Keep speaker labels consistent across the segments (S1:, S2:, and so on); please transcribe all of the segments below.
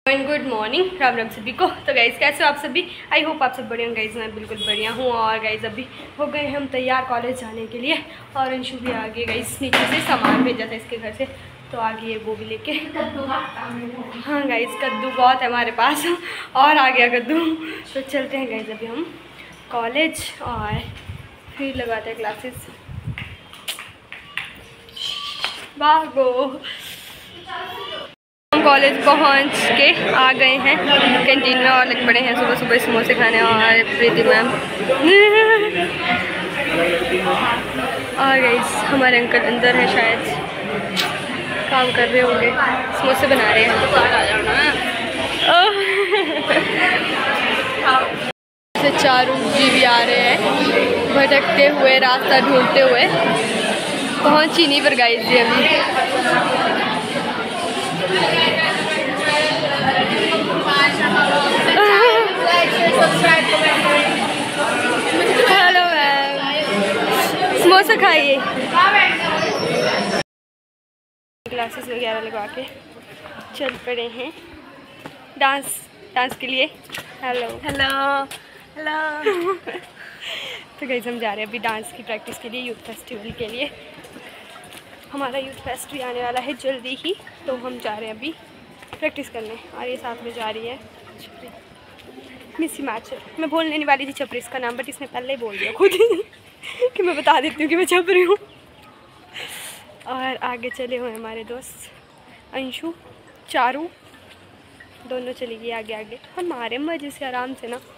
S1: Good morning, Ram Ram सभी को। तो गाइज़ कैसे हो आप सभी? आई होप आप सब बढ़िया। गाइज़ मैं बिल्कुल बढ़िया हूँ। और गाइज़ अभी हो गए हम तैयार कॉलेज जाने के लिए। और अंशु भी आ गई। गाइज़ नीचे से सामान भेजा था इसके घर से, तो आ गई है वो भी लेके। हाँ गाइज़ कद्दू बहुत है हमारे पास और आ गया कद्दू। तो चलते हैं गाइज़ अभी हम कॉलेज और फिर लगाते हैं क्लासेस। भागो। हम कॉलेज पहुंच के आ गए हैं कैंटीन में और लग पड़े हैं सुबह सुबह समोसे खाने। और प्रीति मैम और गाइस हमारे अंकल अंदर है, शायद काम कर रहे होंगे, समोसे बना रहे हैं। तो चारू जी भी आ रहे हैं भटकते हुए, रास्ता ढूंढते हुए। पहुंच ही नहीं पर गाइस जी अभी। हेलो मैम, समोसा खाइए। ग्लासेस वगैरह लगा के चल पड़े हैं डांस के लिए। Hello hello hello. तो गाइस हम जा रहे हैं अभी डांस की प्रैक्टिस के लिए, यूथ फेस्टिवल के लिए। हमारा यूथ फेस्ट भी आने वाला है जल्दी ही, तो हम जा रहे हैं अभी प्रैक्टिस करने। और ये साथ में जा रही है मिस हिमाचल। मैं बोलने नहीं वाली थी छपरी इसका नाम, बट इसने पहले ही बोल दिया खुद कि मैं बता देती हूँ कि मैं छपरी हूँ। और आगे चले हुए हमारे दोस्त अंशु, चारू, दोनों चली गई आगे आगे। हमारे मजे से आराम से ना।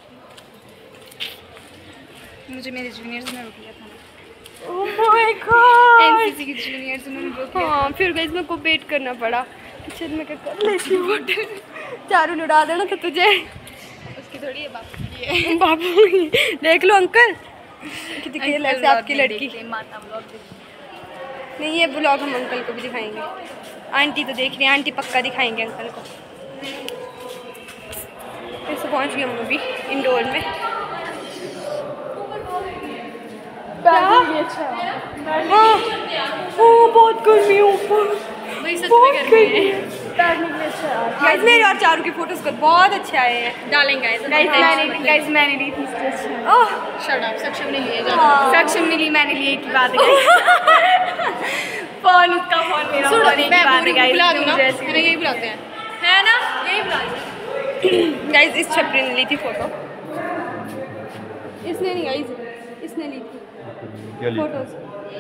S2: मुझे मेरे जूनियर्स ने रोक लिया था।
S1: ओह माय गॉड,
S2: एनसीसी के जूनियर्स उन्होंने रोक लिया।
S1: हाँ फिर गाइस मेरे को वेट करना पड़ा किचन में। क्या कर लेती हूँ चारू ने उड़ा देना था तुझे।
S2: उसकी थोड़ी है बापू की है।
S1: बाबू देख लो अंकल कितनी खेल है आपकी लड़की।
S2: माता ब्लॉग
S1: नहीं, ये ब्लॉग हम अंकल को भी दिखाएंगे। आंटी तो देख रही है, आंटी पक्का दिखाएंगे अंकल को। फिर से पहुँच गए हम अभी इंडोर में। अच्छा बहुत गर्मी है ऊपर,
S2: वही सच में गर्मी है।
S1: गाइस मेरे और चारू की फोटोज को बहुत अच्छे आए हैं।
S2: डालेंगे गाइस मैंने ली थी।
S1: ओह
S2: शट अप, सक्षम ने लिए। सक्षम ने ली, मैंने लिए की बात है। फोन उसका, फोन मेरा, फोन एक बात है गाइस। मैंने यही बुलाते हैं, है ना, यही बुलाते हैं।
S1: गाइस इस छपरी ने ली थी फोटो, इसने नहीं गाइस, इसने ली थी फोटोज।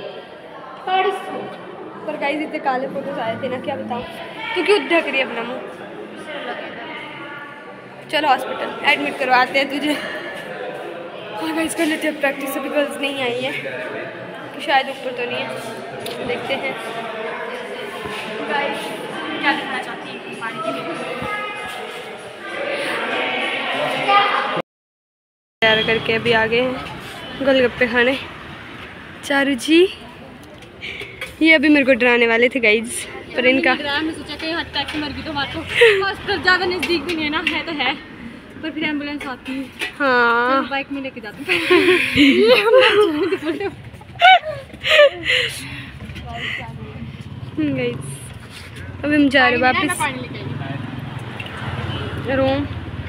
S1: पर गाइस इतने काले फोटोज आए थे ना, क्या बताऊँ, क्योंकि ढक रही है अपना मुँह। चलो हॉस्पिटल एडमिट करवाते हैं तुझे। हाँ गाइस कर लेते हैं प्रैक्टिस। अभी गर्ल्स नहीं आई है कि शायद ऊपर तो नहीं है, देखते हैं।
S2: गाइस क्या दिखाना चाहती है पानी के लिए?
S1: तैयार करके अभी आ गए हैं गोलगप्पे खाने। चारू जी ये अभी मेरे को डराने वाले थे गाइस, पर इनका
S2: मैं सोचा कहीं हट अटैक से मर गई तो हॉस्पिटल ज़्यादा नज़दीक भी नहीं है ना, है तो है, पर फिर एम्बुलेंस आती है।
S1: हाँ
S2: तो बाइक में लेके जाते हैं।
S1: गाइस अभी हम जा रहे वापस रूम।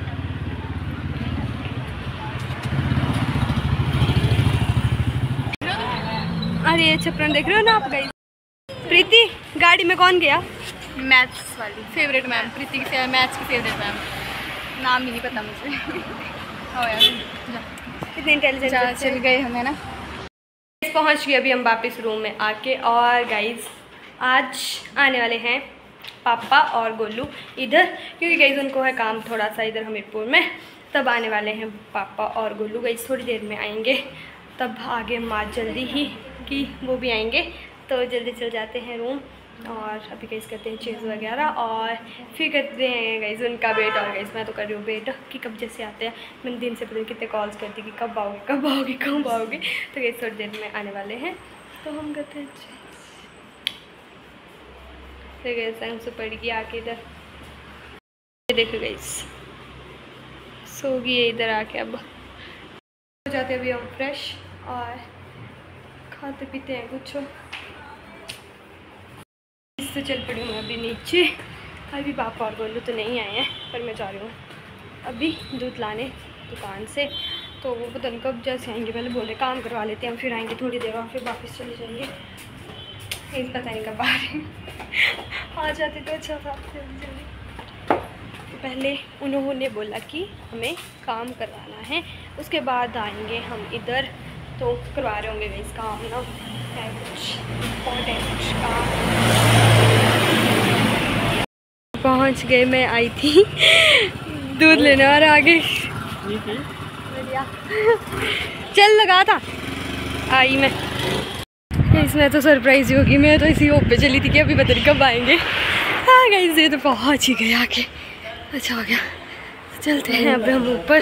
S1: अरे ये छपरन देख रहे हो ना आप गाइस। प्रीति गाड़ी में कौन गया?
S2: मैथ्स वाली फेवरेट मैम, प्रीति की मैथ्स की फेवरेट मैम, नाम ही नहीं पता मुझे। ओ यार
S1: कितने इंटेलिजेंट
S2: चल गए हमें ना।
S1: पहुंच गए अभी हम वापस रूम में आके। और गाइस आज आने वाले हैं पापा और गोलू इधर, क्योंकि गाइस उनको है काम थोड़ा सा इधर हमीरपुर में, तब आने वाले हैं पापा और गोलू। गाइस थोड़ी देर में आएंगे, तब आगे माँ जल्दी ही कि वो भी आएंगे, तो जल्दी चल जाते हैं रूम। और अभी गाइस करते हैं चेंज वगैरह और फिर करते हैं गाइस उनका वेट। और गाइस मैं तो कर रही हूँ वेट कि कब जैसे आते हैं। मैंने दिन से पता नहीं कितने कॉल्स करती कि कब आओगे कब आओगे कब आओगे। तो गाइस थोड़ी देर में आने वाले हैं, तो हम करते हैं फिर गाइस अंशु पड़ेगी आके इधर। देखो गाइस सो गई है इधर आके। अब हो जाते हैं अभी हम फ्रेश और खाते पीते हैं कुछ। इससे चल पड़ी हूँ अभी नीचे अभी पापा और गोलू तो नहीं आए हैं, पर मैं जा रही हूँ अभी दूध लाने दुकान से। तो वो पता नहीं कब जैसे आएंगे, पहले बोले काम करवा लेते हैं, हम फिर आएंगे थोड़ी देर और फिर वापस चले जाएंगे। पता नहीं कब आ रहे हैं, आ जाते तो अच्छा था। तो पहले उन्होंने बोला कि हमें काम करवाना है, उसके बाद आएंगे हम इधर। तो करवा रहे होंगे इस काम ना, है कुछ इम्पोर्टेंट कुछ काम। पहुंच गए, मैं आई थी दूध लेने और आगे बढ़िया चल लगा था आई मैं। इसमें तो सरप्राइज होगी, मैं तो इसी होप पे चली थी कि अभी पता नहीं कब आएंगे। हाँ गाइस ये तो पहुंच ही गए आके, अच्छा हो गया। चलते हैं अब हम ऊपर।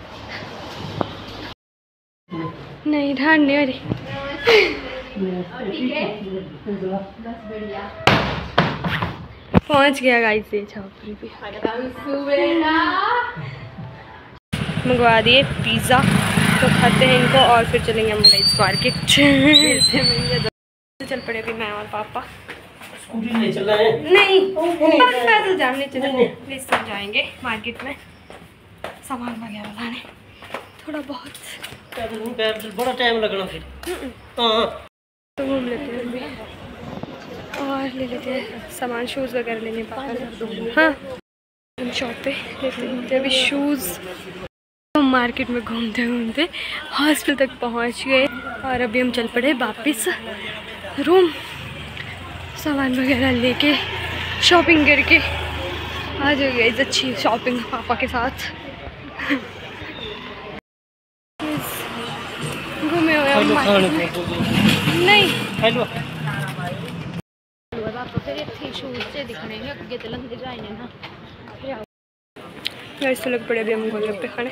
S1: नहीं ढांडने वाली पहुंच गया गाइस ये छापरी भी। मंगवा दिए पिज़्ज़ा, तो खाते हैं इनको और फिर चलेंगे हम गाइस मार्केट। चल पड़े अभी मैं और पापा।
S3: स्कूटी नहीं चल रहा है?
S1: नहीं पैदल जाने चले, प्लीज सब जाएंगे मार्केट में सामान वगैरह लाने, थोड़ा बहुत
S3: पैदल बड़ा टाइम लगना फिर। हाँ
S1: तो घूम लेते हैं अभी और ले लेते हैं सामान, शूज़ वगैरह लेने पापा। हाँ हम शॉप पे लेते हैं अभी शूज़। हम मार्केट में घूमते घूमते हॉस्टल तक पहुंच गए और अभी हम चल पड़े वापस रूम, सामान वगैरह लेके शॉपिंग करके आ जाएगी। अच्छी शॉपिंग पापा के साथ घूमे हुए हम मार्केट में। नहीं
S3: हेलो
S1: ऐसे लग पड़े अभी हम गोलगप्पे खाने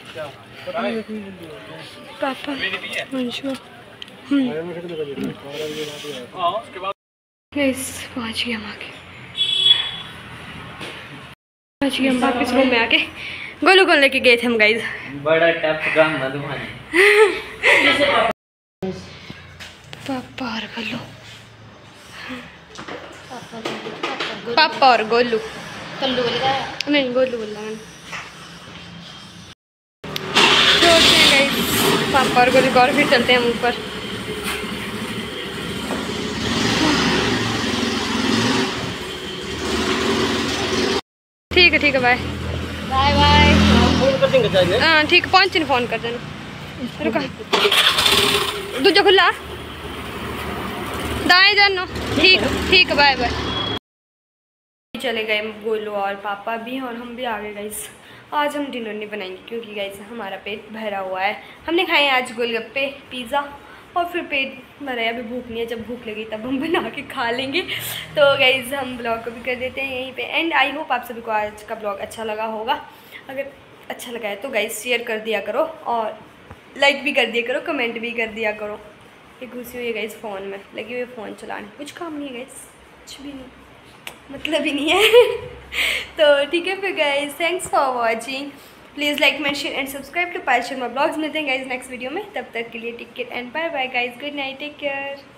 S1: पापा अंशु। पहुँच गए हम आके, पहुँच गए हम वापस रूम में आके। गोलू को लेके गए थे हम गाइस,
S3: बड़ा टफ काम मधुबनी।
S1: पापा और गोलू, पापा और गोलू,
S2: कल्लू बोलेगा
S1: नहीं गोलू बोल रहा मैंने। छोड़ते हैं गाइस पापा और गोलू को और फिर चलते हैं हम ऊपर। ठीक है बाय
S2: बाय बाय।
S3: फोन कर देंगे चाहिए।
S1: हाँ ठीक है, 5 दिन फ़ोन कर देना। रुका दूजा खुला दाएं जानो। ठीक है बाय बाय। चले गए गोलू और पापा भी और हम भी आ गए गाइस। आज हम डिनर नहीं बनाएंगे क्योंकि गाइस हमारा पेट भरा हुआ है। हमने खाए आज गोलगप्पे पिज़्ज़ा और फिर पेट भरा है, अभी भूख नहीं है, जब भूख लगी तब हम बना के खा लेंगे। तो गाइस हम ब्लॉग को भी कर देते हैं यहीं पे एंड। आई होप आप सभी को आज का ब्लॉग अच्छा लगा होगा। अगर अच्छा लगा है तो गाइस शेयर कर दिया करो और लाइक भी कर दिया करो, कमेंट भी कर दिया करो। ये घुसी हुई है गाइस फ़ोन में, लगी हुई फ़ोन चलाने, कुछ काम नहीं है गाइस, कुछ भी नहीं, मतलब ही नहीं है। तो ठीक है फिर guys, thanks for watching. Please like comment share and subscribe to Payal Sharma blogs. मिलते हैं गाइस नेक्स्ट वीडियो में, तब तक के लिए take care and bye bye guys, good night, take care.